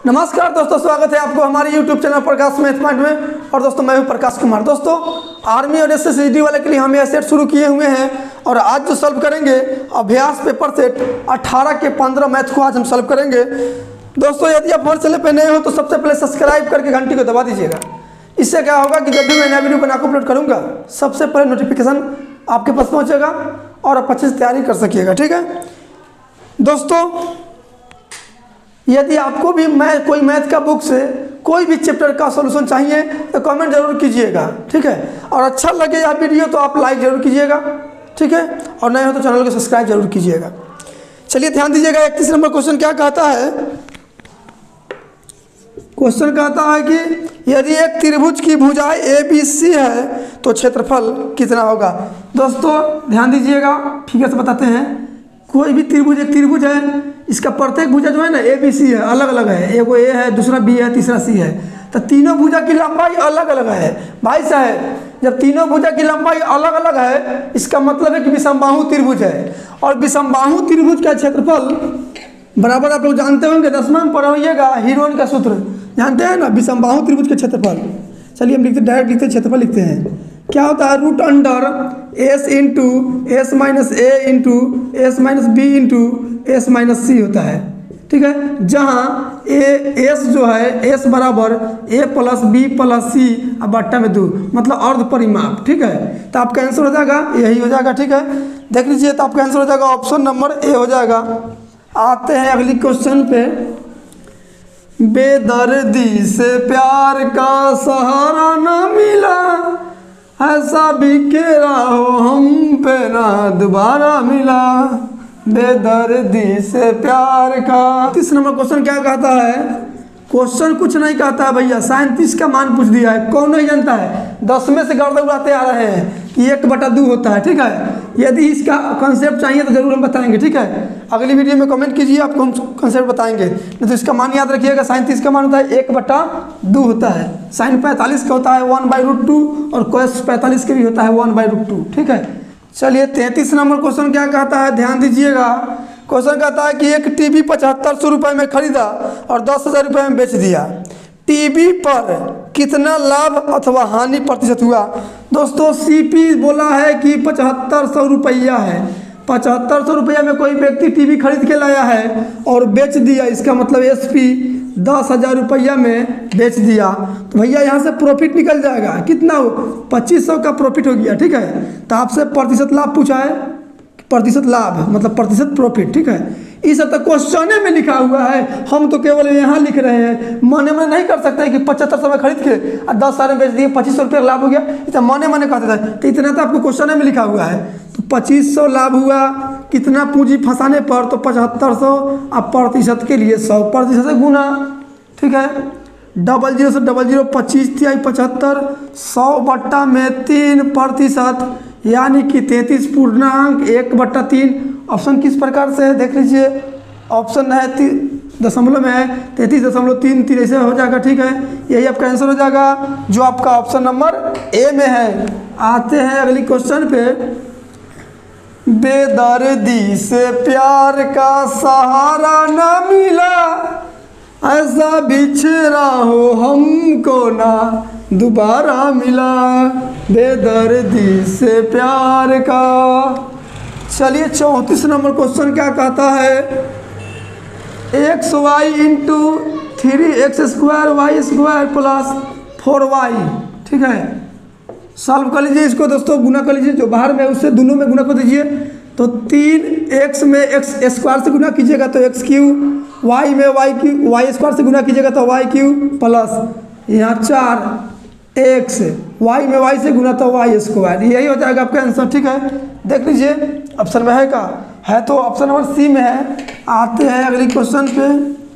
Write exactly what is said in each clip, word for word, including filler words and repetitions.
नमस्कार दोस्तों, स्वागत है आपको हमारे YouTube channel Prakash math point में। और दोस्तों मैं हूं प्रकाश कुमार। दोस्तों आर्मी और एसएससी वाले के लिए हम यह सेट शुरू किए हुए हैं और आज जो सॉल्व करेंगे अभ्यास पेपर सेट अठारह के पंद्रह मैथ को आज हम सॉल्व करेंगे। दोस्तों यदि आप हमारे चैनल पर नए हो तो सबसे पहले सब्सक्राइब करके घंटी को दबा दीजिएगा। इससे क्या होगा कि जब भी मैं नया वीडियो बना कर अपलोड करूँगा सबसे पहले नोटिफिकेशन आपके पास पहुँचेगा और आप अच्छे से तैयारी कर सकिएगा। ठीक है दोस्तों, यदि आपको भी मैं कोई मैथ का बुक से कोई भी चैप्टर का सॉल्यूशन चाहिए तो कमेंट जरूर कीजिएगा। ठीक है, और अच्छा लगे यह वीडियो तो आप लाइक जरूर कीजिएगा। ठीक है, और नए हो तो चैनल को सब्सक्राइब जरूर कीजिएगा। चलिए ध्यान दीजिएगा, इकतीस नंबर क्वेश्चन क्या कहता है। क्वेश्चन कहता है कि यदि एक त्रिभुज की भुजाएं ए बी सी है तो क्षेत्रफल कितना होगा। दोस्तों ध्यान दीजिएगा, फिगर से बताते हैं। कोई भी त्रिभुज एक त्रिभुज है, इसका प्रत्येक भुजा जो है ना ए बी सी है, अलग अलग है। एक ए है, दूसरा बी है, तीसरा सी है, तो तीनों भुजा की लंबाई अलग अलग है। भाई साहब जब तीनों भुजा की लंबाई अलग अलग है इसका मतलब है कि विषमबाहु त्रिभुज है। और विषमबाहु त्रिभुज का क्षेत्रफल बराबर आप लोग जानते होंगे, दसवां में पढ़ा होइएगा हीरोन का सूत्र जानते हैं ना, विषमबाहु त्रिभुज के क्षेत्रफल। चलिए हम लिखते डायरेक्ट लिखते क्षेत्रफल लिखते हैं। क्या होता है, root under s into s minus a into s minus b into s minus c होता है। ठीक है, जहाँ ए एस जो है एस बराबर a plus b plus c अब बट्टा में दो, मतलब अर्ध परिमाप। ठीक है, तो आपका आंसर हो जाएगा यही हो जाएगा। ठीक है, देख लीजिए, तो आपका आंसर हो जाएगा ऑप्शन नंबर ए हो जाएगा। आते हैं अगली क्वेश्चन पे। बेदर्दी से प्यार का सहारा न मिला, ऐसा बिखेरा हो हम पे ना दोबारा मिला, बेदर्दी से प्यार का। तीस नंबर क्वेश्चन क्या कहता है। क्वेश्चन कुछ नहीं कहता है भैया, सैंतीस का मान पूछ दिया है। कौन नहीं जानता है, दस में से गर्द उड़ाते आ रहे हैं कि एक बटा दो होता है। ठीक है, यदि इसका कॉन्सेप्ट चाहिए तो जरूर हम बताएंगे। ठीक है, अगली वीडियो में कमेंट कीजिए, आपको हम कॉन्सेप्ट बताएंगे। नहीं तो इसका मान याद रखिएगा, सैंतीस का मान होता है एक बटा दो होता है। साइन पैंतालीस का होता है वन बाई रूट टू और कोस पैंतालीस के भी होता है वन बाई रूट टू। ठीक है, चलिए तैंतीस नंबर क्वेश्चन क्या कहता है, ध्यान दीजिएगा। क्वेश्चन कहता है कि एक टीवी पचहत्तर सौ रुपये में खरीदा और दस हज़ार रुपये में बेच दिया, टीवी पर कितना लाभ अथवा हानि प्रतिशत हुआ। दोस्तों सीपी बोला है कि पचहत्तर सौ रुपया है, पचहत्तर सौ रुपया में कोई व्यक्ति टीवी खरीद के लाया है और बेच दिया, इसका मतलब एसपी दस हज़ार रुपया में बेच दिया। तो भैया यहाँ से प्रॉफिट निकल जाएगा, कितना हो, पच्चीस सौ का प्रॉफिट हो गया। ठीक है, तो आपसे प्रतिशत लाभ पूछा है, प्रतिशत लाभ मतलब प्रतिशत प्रॉफिट। ठीक है, इस तो क्वेश्चन में लिखा हुआ है, हम तो केवल यहाँ लिख रहे हैं। मने में नहीं कर सकते कि पचहत्तर सौ में खरीद के और दस साल में बेच दिए, पच्चीस सौ रुपये लाभ हो गया। इतना मने मने कहते थे, तो इतना तो आपको क्वेश्चन में लिखा हुआ है। तो पच्चीस सौ लाभ हुआ, कितना पूंजी फंसाने पर, तो पचहत्तर सौ अब प्रतिशत के लिए सौ प्रतिशत से गुना। ठीक है, डबल जीरो से डबल जीरो पच्चीस तिहाई पचहत्तर, सौ बट्टा में तीन प्रतिशत यानी कि तैंतीस पूर्णांक एक बट्टा तीन। ऑप्शन किस प्रकार से है देख लीजिए, ऑप्शन है दशमलव में है तैंतीस दशमलव तीन तीन, ऐसे हो जाएगा। ठीक है, यही आपका आंसर हो जाएगा जो आपका ऑप्शन नंबर ए में है। आते हैं अगली क्वेश्चन पे। बेदर्दी से प्यार का सहारा न मिला, ऐसा बिछड़ा हो हमको ना दोबारा मिला, बेदर्दी से प्यार का। चलिए चौंतीस नंबर क्वेश्चन क्या कहता है। X y into three x square y square plus four y. ठीक है, सॉल्व कर लीजिए इसको दोस्तों, गुना कर लीजिए, जो बाहर में उससे दोनों में गुना कर दीजिए। तो तीन एक्स में एक्स स्क्वायर से गुना कीजिएगा तो एक्स क्यू, वाई में वाई क्यू वाई स्क्वायर से गुना कीजिएगा तो वाई क्यू प्लस यहाँ चार एक्स, वाई में वाई से गुना तो वाई स्क्वायर, यही हो जाएगा आपका आंसर। ठीक है, देख लीजिए ऑप्शन में है का है तो ऑप्शन नंबर सी में है। आते हैं अगली क्वेश्चन पे।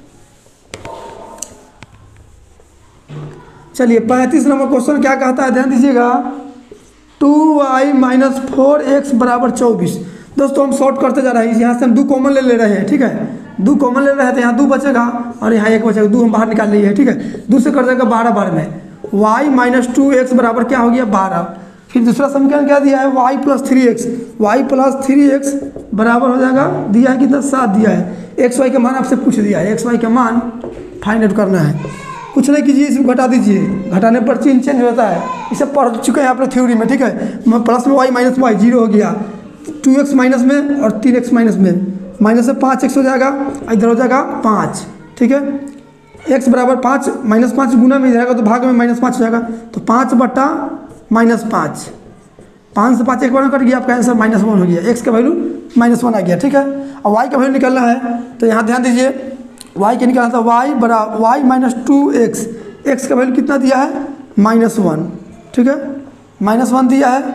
चलिए पैंतीस नंबर क्वेश्चन क्या कहता है, ध्यान दीजिएगा। Two y minus four x बराबर चौबीस। दोस्तों हम शॉर्ट करते जा रहे हैं, यहाँ से हम दो कॉमन ले ले रहे हैं। ठीक है, दो कॉमन ले रहे हैं तो यहाँ दो बचेगा और यहाँ एक बचेगा, दो हम बाहर निकाल लिए हैं। ठीक है, दो से कर जाएगा बारह बार में, वाई माइनस टू एक्स बराबर क्या हो गया बारह। फिर दूसरा समीकरण क्या दिया है, y plus three x, y plus three x बराबर हो जाएगा, दिया है कितना सात दिया है। एक्स वाई का मान आपसे पूछ दिया है, एक्स वाई का मान फाइंड आउट करना है। कुछ नहीं कीजिए, इसमें घटा दीजिए, घटाने पर चिन्ह चेंज होता है। इसे पढ़ चुके हैं आप लोग थ्योरी में, ठीक है। प्लस में वाई माइनस वाई जीरो हो गया, टू एक्स माइनस में और तीन एक्स माइनस में, माइनस से पाँच एक्स हो जाएगा, इधर हो जाएगा पाँच, ठीक है। एक्स बराबर पाँच, माइनस पाँच गुना में जाएगा तो भाग में माइनस पाँच हो जाएगा, तो पाँच बट्टा माइनस पाँच, पाँच से पाँच एक बार कट गया, आपका आंसर माइनस वन हो गया। एक्स का वैल्यू माइनस वन आ गया, ठीक है। और वाई का वैल्यू निकालना है, तो यहाँ ध्यान दीजिए, वाई का निकालना था वाई बरा y minus two x, x का वैल्यू कितना दिया है माइनस वन, ठीक है, माइनस वन दिया है,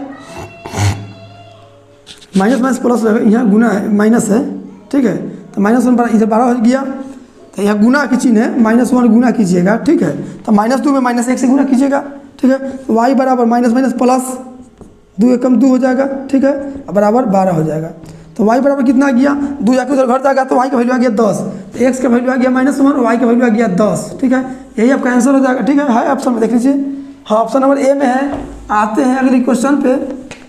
माइनस माइनस प्लस यहाँ गुना है, माइनस है, ठीक है। तो माइनस वन इधर बारह हो गया, तो यहाँ गुना की चिन्ह है, माइनस वन गुना कीजिएगा, ठीक है। तो माइनस टू में माइनस एक से गुना कीजिएगा, ठीक है। वाई बराबर माइनस माइनस प्लस दो एकम दो हो जाएगा, ठीक है, बराबर बारह हो जाएगा। तो वाई बराबर कितना आ गया, दो जाके उधर घट जाएगा, तो वाई का वैल्यू आ गया दस, तो एक्स का वैल्यू आ गया माइनस वन और वाई का वैल्यू आ गया दस, ठीक है। यही आपका आंसर हो जाएगा, ठीक है। है ऑप्शन में देख लीजिए, हाँ ऑप्शन नंबर ए में है। आते हैं अगले क्वेश्चन पे,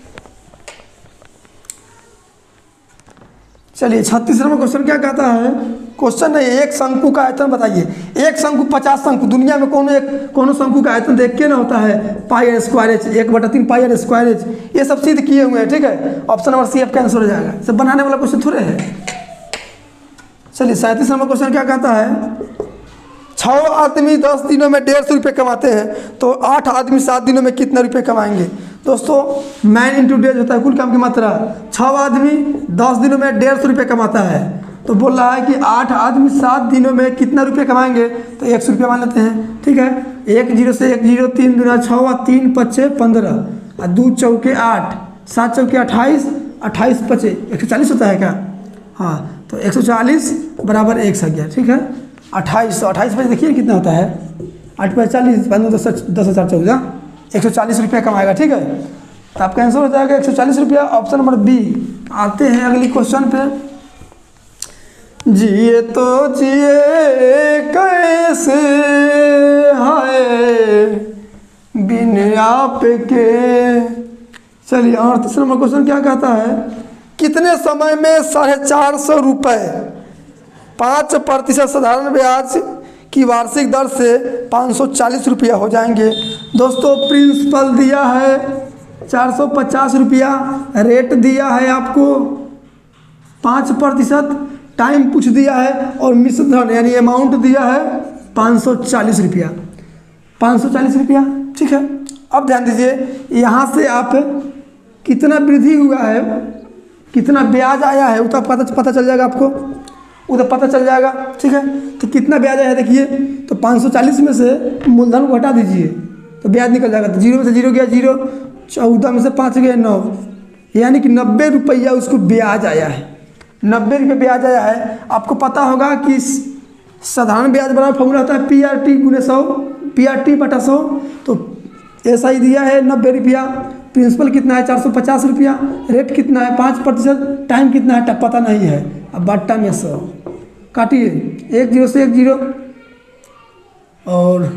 चलिए छत्तीस नंबर क्वेश्चन क्या कहता है। क्वेश्चन है एक शंकु का आयतन बताइए। एक शंकु पचास शंकु, दुनिया में कोनो एक कोनो शंकु का आयतन देख के ना होता है पाई आर स्क्वायर एच, एक बटा तीन पाई आर स्क्वायर एच, ये सब सिद्ध किए हुए हैं, ठीक है। ऑप्शन नंबर सी आपका आंसर हो जाएगा, सब बनाने वाला क्वेश्चन थोड़े है। चलिए सैंतीस नंबर क्वेश्चन क्या कहता है। छः आदमी दस दिनों में डेढ़ सौ रुपये कमाते हैं, तो आठ आदमी सात दिनों में कितने रुपये कमाएंगे। दोस्तों मैन इंटू डेज होता है कुल काम की मात्रा। छः आदमी दस दिनों में डेढ़ सौ रुपये कमाता है, तो बोल रहा है कि आठ आदमी सात दिनों में कितना रुपये कमाएंगे, तो एक सौ रुपये मान लेते हैं, ठीक है। एक जीरो से एक जीरो, तीन दुना छः, तीन पच्चे पंद्रह, और दो चौके आठ, सात चौके अट्ठाईस, अट्ठाईस पच्चे एक सौ चालीस होता है क्या, हाँ, तो एक सौ चालीस बराबर एक सौ गया, ठीक है। अट्ठाईस सौ अट्ठाईस पच्चे देखिए कितना होता है, आठ पचास चालीस, पंद्रह दस दस हज़ार चौदह, एक सौ चालीस रुपया कमाएगा, ठीक है। तो आपका आंसर हो जाएगा एक सौ चालीस रुपया, ऑप्शन नंबर बी। आते हैं अगली क्वेश्चन पे। जिए तो जिए कैसे हाय बिन आप के। चलिए अड़तीस नंबर क्वेश्चन क्या कहता है। कितने समय में साढ़े चार सौ रुपये पाँच प्रतिशत साधारण ब्याज की वार्षिक दर से पाँच सौ चालीस रुपया हो जाएंगे। दोस्तों प्रिंसिपल दिया है चार सौ पचास रुपया, रेट दिया है आपको पाँच प्रतिशत, टाइम पूछ दिया है, और मिश्र धन यानी अमाउंट दिया है पाँच सौ चालीस रुपया, पाँच सौ चालीस रुपया, ठीक है। अब ध्यान दीजिए, यहाँ से आप कितना वृद्धि हुआ है, कितना ब्याज आया है, वो तो पता पता चल जाएगा आपको, वो तो पता चल जाएगा, ठीक है। तो कितना ब्याज आया है देखिए, तो पाँच सौ चालीस में से मूलधन को हटा दीजिए तो ब्याज निकल जाएगा। तो जीरो में से जीरो गया जीरो, चौदह में से पाँच गया नौ, यानी कि नब्बे रुपया उसको ब्याज आया है, नब्बे रुपये ब्याज आया है। आपको पता होगा कि साधारण ब्याज बराबर फॉर्मूला होता है पी आर टी गुने सौ, पी आर टी बटा सौ, तो ऐसा ही दिया है नब्बे रुपया। प्रिंसिपल कितना है चार सौ पचास रुपया, रेट कितना है पाँच प्रतिशत, टाइम कितना है पता नहीं है, अब बट्टा में सौ काटिए, एक जीरो से एक जीरो, और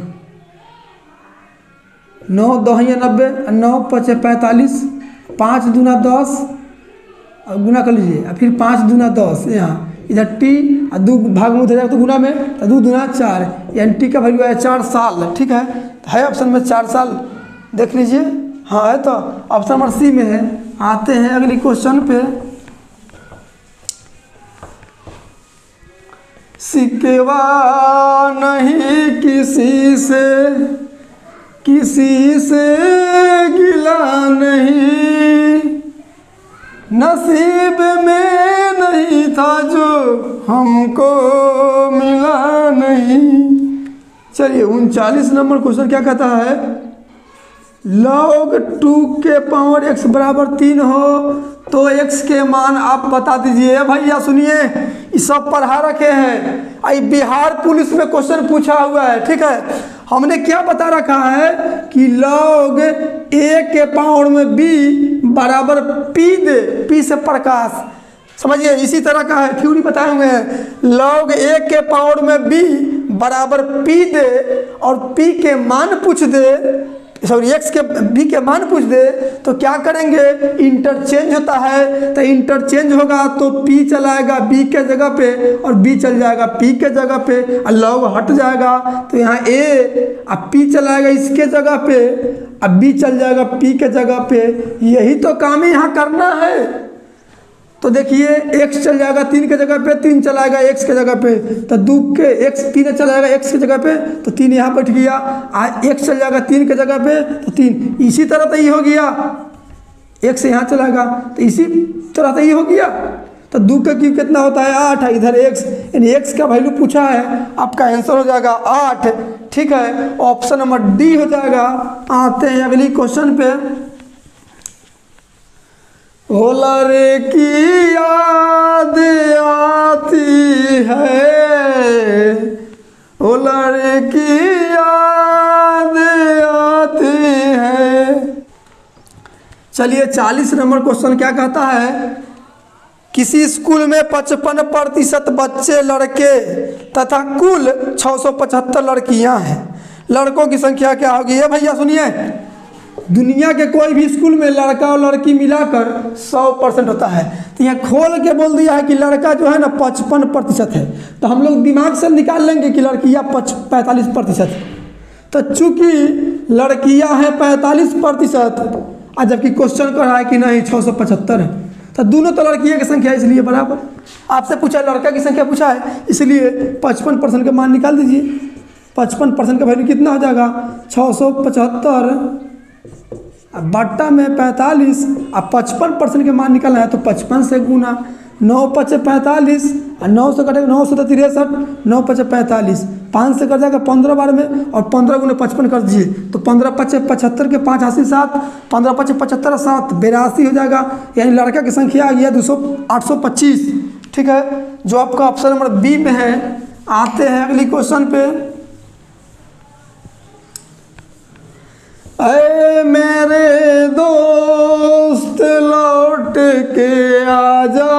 नौ दो है नब्बे, नौ पचे पैंतालीस, पाँच दूना दस, और गुना कर लीजिए, और फिर पाँच दूना दस, यहाँ इधर टी और दो भाग में उधर जाएगा तो गुना में, तो दो दूना चार, यानी टी का वैल्यू है चार साल, ठीक है। है ऑप्शन में चार साल, देख लीजिए, हाँ है, तो ऑप्शन नंबर सी में है। आते हैं अगली क्वेश्चन पे। सिकवा नहीं किसी से, किसी से गिला नहीं, नसीब में नहीं था जो हमको मिला नहीं। चलिए उनचालीस नंबर क्वेश्चन क्या कहता है। लॉग टू के पावर एक्स बराबर तीन हो तो एक्स के मान आप बता दीजिए। भैया सुनिए, ये सब पढ़ा रखे हैं, आई बिहार पुलिस में क्वेश्चन पूछा हुआ है, ठीक है। हमने क्या बता रखा है कि लॉग ए के पावर में बी बराबर पी दे, पी से प्रकाश, समझिए इसी तरह का है, थ्योरी बताए हुए हैं। लॉग ए के पावर में बी बराबर पी दे और पी के मान पूछ दे, सॉरी एक्स के बी के मान पूछ दे तो क्या करेंगे, इंटरचेंज होता है। तो इंटरचेंज होगा तो पी चला आएगा बी के जगह पे और बी चल जाएगा पी के जगह पे और लॉग हट जाएगा। तो यहाँ ए अब पी चला आएगा इसके जगह पे, अब बी चल जाएगा पी के जगह पे। यही तो काम यहाँ करना है। तो देखिए x चल जाएगा तीन के जगह पे, तीन चला आएगा x के जगह पे, तो दो के x तीन चला जाएगा x की जगह पे, तो तीन यहाँ बैठ गया। आज x चल जाएगा तीन के जगह पे तो तीन, इसी तरह तो ये हो गया। x यहाँ चलाएगा तो इसी तरह तो ये हो गया। तो दो का क्यूब कितना होता है, आठ है। इधर x यानी x का वैल्यू पूछा है, आपका आंसर हो जाएगा आठ। ठीक है, ऑप्शन नंबर डी हो जाएगा। आते हैं अगली क्वेश्चन पे। ओ लड़की याद आती है, ओ लड़की याद आती है। चलिए चालीस नंबर क्वेश्चन क्या कहता है, किसी स्कूल में पचपन प्रतिशत बच्चे लड़के तथा कुल छः सौ पचहत्तर लड़कियां हैं। लड़कों की संख्या क्या होगी, ये भैया सुनिए। दुनिया के कोई भी स्कूल में लड़का और लड़की मिलाकर सौ परसेंट होता है। तो यहाँ खोल के बोल दिया है कि लड़का जो है ना पचपन प्रतिशत है, तो हम लोग दिमाग से निकाल लेंगे कि लड़कियाँ पच पैंतालीस प्रतिशत है। तो चूंकि लड़कियाँ हैं पैंतालीस प्रतिशत और जबकि क्वेश्चन कर रहा है कि नहीं छः सौ पचहत्तर है, तो दोनों तो लड़कियों की संख्या इसलिए बराबर। आपसे पूछा लड़का की संख्या पूछा है, इसलिए पचपन परसेंट का मान निकाल दीजिए। पचपन परसेंट का वैल्यू कितना हो जाएगा, छः सौ पचहत्तर अब बट्टा में पैंतालीस। अब पचपन परसेंट के मान निकालना है तो पचपन से गुना, नौ पचे पैंतालीस और नौ से कटेगा नौ सौ तिरसठ, नौ पचे पैंतालीस, पाँच से कट जाएगा पंद्रह बार में और पंद्रह गुने पचपन कर दीजिए तो पंद्रह पचे पचहत्तर के पाँच अस्सी सात, पंद्रह पचे पचहत्तर सात बेरासी हो जाएगा। यानी लड़का की संख्या आ गया दो सौ आठ सौ पच्चीस। ठीक है, जो आपका ऑप्शन नंबर बी में है। आते हैं अगली क्वेश्चन पे। ऐ मेरे दोस्त लौट के आजा,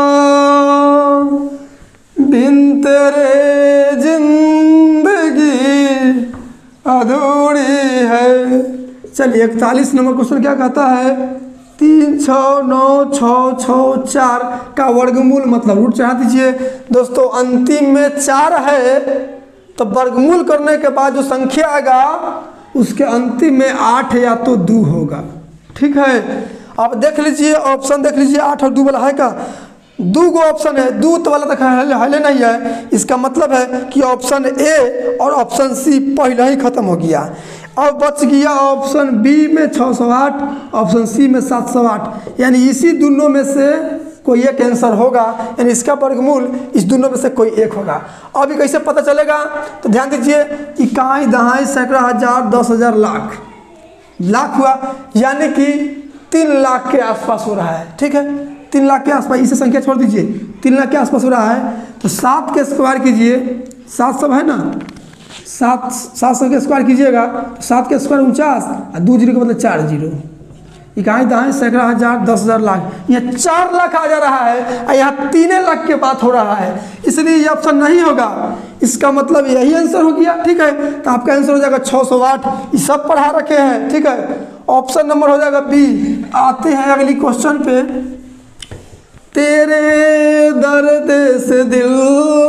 बिन तेरे जिंदगी अधूरी है। चलिए इकतालीस नंबर क्वेश्चन क्या कहता है, तीन छः नौ छः छः चार का वर्गमूल मतलब रूट चढ़ा दीजिए। दोस्तों अंतिम में चार है तो वर्गमूल करने के बाद जो संख्या आएगा उसके अंतिम में आठ या तो दो होगा। ठीक है, आप देख लीजिए ऑप्शन देख लीजिए, आठ और दो वाला है का, दो गो ऑप्शन है, दो तो वाला तक हले नहीं है। इसका मतलब है कि ऑप्शन ए और ऑप्शन सी पहले ही खत्म हो गया। अब बच गया ऑप्शन बी में छः सौ आठ, ऑप्शन सी में सात सौ आठ। यानी इसी दोनों में से कोई एक आंसर होगा, यानी इसका वर्गमूल इस दोनों में से कोई एक होगा। अभी कैसे पता चलेगा, तो ध्यान दीजिए, इकाई दहाई सैकड़ा हजार दस हजार लाख, लाख हुआ यानी कि तीन लाख के आसपास हो रहा है। ठीक है, तीन लाख के आसपास, इसे संख्या छोड़ दीजिए, तीन लाख के आसपास हो रहा है। तो सात के स्क्वायर कीजिए, सात सौ है ना, सात सात सौ के स्क्वायर कीजिएगा तो सात के स्क्वायर उनचास और दो जीरो के मतलब चार जीरो, इकाई दहाई सैकड़ा हजार दस हजार लाख, यहाँ चार लाख आ जा रहा है और यहाँ तीन लाख के बात हो रहा है, इसलिए ये ऑप्शन नहीं होगा। इसका मतलब यही आंसर हो गया। ठीक है, तो आपका आंसर हो जाएगा छः सौ आठ। ये सब पढ़ा रखे हैं। ठीक है, ऑप्शन नंबर हो जाएगा बी। आते हैं अगली क्वेश्चन पे। तेरे दर्द से दिल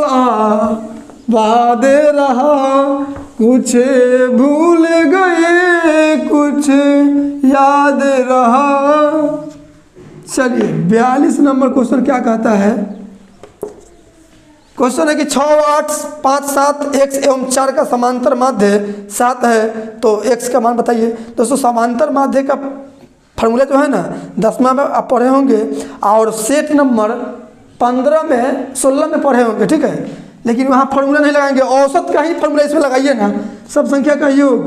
आबाद रहा, कुछ भूल गए कुछ याद रहा। चलिए बयालीस नंबर क्वेश्चन क्या कहता है, क्वेश्चन है कि छः आठ पाँच सात एक्स एवं चार का समांतर माध्य सात है तो एक्स का मान बताइए। दोस्तों समांतर माध्य का फार्मूला जो है ना दसवां में आप पढ़े होंगे और सेट नंबर पंद्रह में सोलह में पढ़े होंगे। ठीक है, लेकिन वहाँ फार्मूला नहीं लगाएंगे, औसत का ही फार्मूला इसमें लगाइए ना। सब संख्या का योग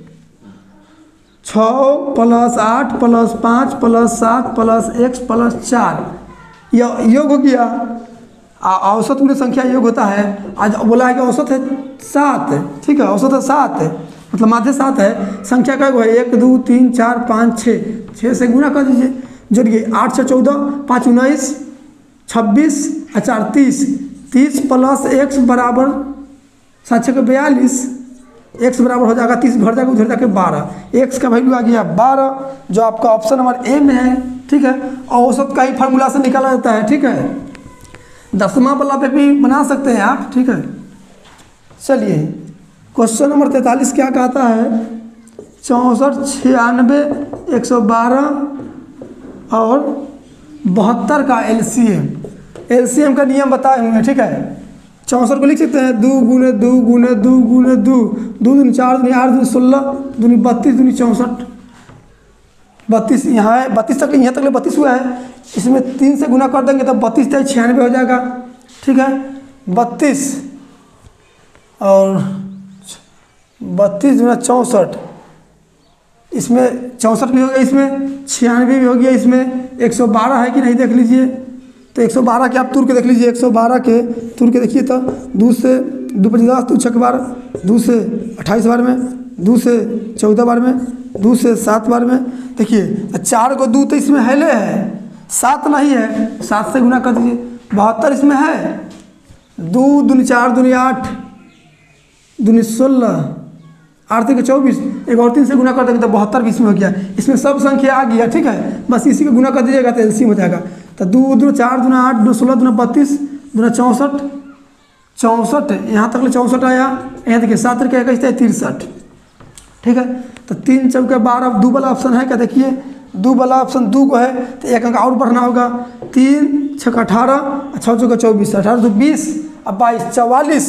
छः प्लस आठ प्लस पाँच प्लस सात प्लस एक्स प्लस चार, यह योग हो गया। औसत पूरी संख्या योग होता है। आज बोला है कि औसत है सात। ठीक है, औसत है सात है मतलब माध्य सात है। संख्या का योग है एक दो तीन चार पाँच छः, छः से गुना कर दीजिए, जोड़िए आठ से चौदह, पाँच उन्नीस, छब्बीस और चार तीस, तीस प्लस एक्स बराबर सात छः बयालीस, एक्स बराबर हो जाएगा तीस घर जाकर उधर जाके बारह, एक्स का वैल्यू आ गया बारह जो आपका ऑप्शन नंबर ए में है। ठीक है, और औसत का ही फार्मूला से निकाला जाता है। ठीक है, दसवां वाला पे भी बना सकते हैं आप। ठीक है, चलिए क्वेश्चन नंबर तैंतालीस क्या कहता है, चौंसठ छियानवे एक सौ बारह और बहत्तर का एलसीएम, एलसीएम का नियम बताए हुए हैं। ठीक है, चौंसठ को लिख सकते हैं दो गुने दो गुने दो गुने दो, दो दूनी चार दूनी आठ दूनी सोलह दूनी बत्तीस दूनी चौंसठ, बत्तीस यहाँ है, बत्तीस तक यहाँ तक बत्तीस हुआ है, इसमें तीन से गुना कर देंगे तो बत्तीस तक छियानवे हो जाएगा। ठीक है, बत्तीस और बत्तीस दूना चौंसठ, इसमें चौंसठ भी हो गया, इसमें छियानवे भी हो गया, इसमें एक सौ बारह है कि नहीं देख लीजिए। तो एक सौ बारह के आप तुर के देख लीजिए, एक सौ बारह के तुर के देखिए तो दो से दो पच्चीस दस दो छः बार, दो से अट्ठाईस बार में, दो से चौदह बार में, दो से सात बार में। देखिए चार को दो तो इसमें हेले है, सात नहीं है, सात से गुना कर दीजिए। बहत्तर इसमें है, दो दूनी चार दूनी आठ दूनी सोलह आठ के चौबीस, एक और तीन से गुना कर देंगे तो बहत्तर बीस में हो गया। इसमें सब संख्या आ गया। ठीक है, बस इसी को गुना कर दीजिएगा तो एलसीएम हो जाएगा। तो दो दूना चार दूना आठ दो सोलह दूना बत्तीस दूना चौंसठ, चौंसठ यहाँ तक चौंसठ आया, यहाँ देखिए सात तरीके इक्कीस तिरसठ। ठीक है, तो तीन चौके बारह, दो वाला ऑप्शन है क्या, देखिए दो वाला ऑप्शन दो को है तो एक अंक और बढ़ना होगा, तीन छः अठारह, छः चौके चौबीस, अठारह दो बीस, अब बाईस चवालीस,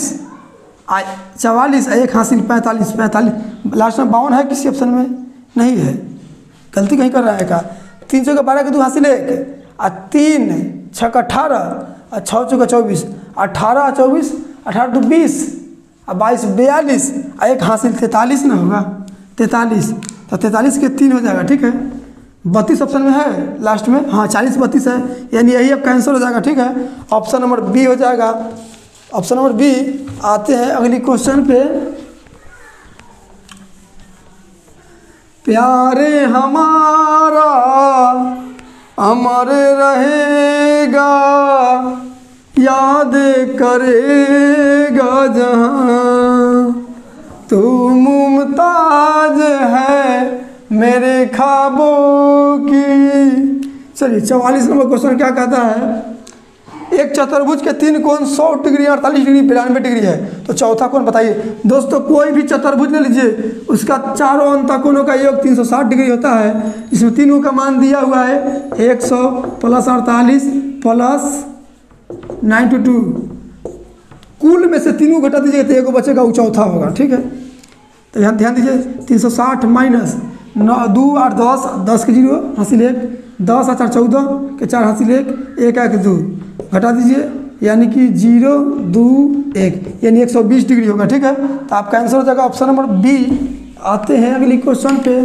चवालीस एक हासिल पैंतालीस, पैंतालीस लास्ट में बावन है, किसी ऑप्शन में नहीं है, गलती कहीं कर रहा है का। तीन चौके बारह के दो हासिल एक, और तीन छः अठारह, और छः चौके चौबीस, अठारह चौबीस, अठारह दो बीस, और बाईस बयालीस, और एक हासिल तैंतालीस ना होगा, तैंतालीस, तो तैंतालीस के तीन हो जाएगा। ठीक है, बत्तीस ऑप्शन में है लास्ट में, हाँ चालीस बत्तीस है, यानी यही अब कैंसिल हो जाएगा। ठीक है, ऑप्शन नंबर बी हो जाएगा। Option number b. आते हैं अगली क्वेश्चन पे, प्यारे हमारा अमर रहेगा, याद करेगा जहाँ, तू मुमताज है मेरे ख्वाबों की। चलिए चौवालीस नंबर क्वेश्चन क्या कहता है, एक चतुर्भुज के तीन कोण सौ डिग्री अड़तालीस डिग्री बिरानवे डिग्री है, तो चौथा कोण बताइए। दोस्तों कोई भी चतुर्भुज ले लीजिए, उसका चारों अंतकोणों का योग तीन सौ साठ डिग्री होता है। इसमें तीनों का मान दिया हुआ है एक सौ प्लस अड़तालीस प्लस नाइन्टी टू, कुल में से तीनों घटा दीजिएगा तो एक बचेगा, वो चौथा होगा। ठीक है, तो यहाँ ध्यान दीजिए, तीन सौ साठ माइनस नौ दो आठ दस, दस के जीरो हासिल एक, दस आठ चौदह के चार हासिल एक, एक एक दो घटा दीजिए, यानी कि जीरो दो एक, यानी एक सौ बीस डिग्री होगा। ठीक है, तो आपका आंसर हो जाएगा ऑप्शन नंबर बी। आते हैं अगली क्वेश्चन पे,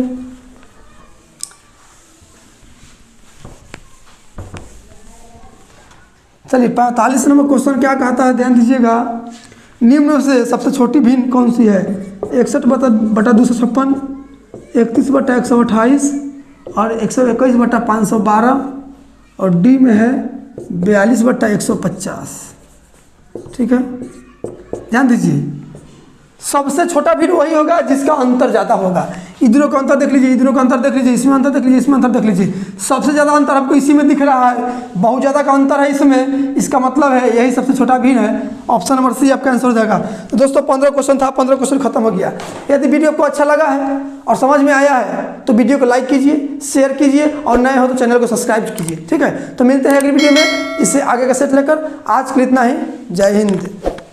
चलिए पैंतालीस नंबर क्वेश्चन क्या कहता है, ध्यान दीजिएगा। निम्न से सबसे छोटी भिन्न कौन सी है, इकसठ बटा बटा दो सौ छप्पन, इकतीस बटा एक सौ अट्ठाईस और एक सौ इक्कीस बटा पाँच सौ बारह, और डी में है बयालीस बट्टा एक सौ पचास। ठीक है, ध्यान दीजिए, सबसे छोटा भी वही होगा जिसका अंतर ज़्यादा होगा। इधरों का अंतर देख लीजिए, इधरों का अंतर देख लीजिए, इसमें अंतर देख लीजिए, इसमें अंतर देख लीजिए, सबसे ज़्यादा अंतर आपको इसी में दिख रहा है, बहुत ज़्यादा का अंतर है इसमें, इसका मतलब है यही सबसे छोटा भिन्न है। ऑप्शन नंबर सी आपका आंसर हो जाएगा। तो दोस्तों पंद्रह क्वेश्चन था, पंद्रह क्वेश्चन खत्म हो गया। यदि वीडियो को अच्छा लगा है और समझ में आया है तो वीडियो को लाइक कीजिए, शेयर कीजिए, और नए हो तो चैनल को सब्सक्राइब कीजिए। ठीक है, तो मिलते हैं अगली वीडियो में इससे आगे का सेट लेकर। आज के लिए इतना ही, जय हिंद।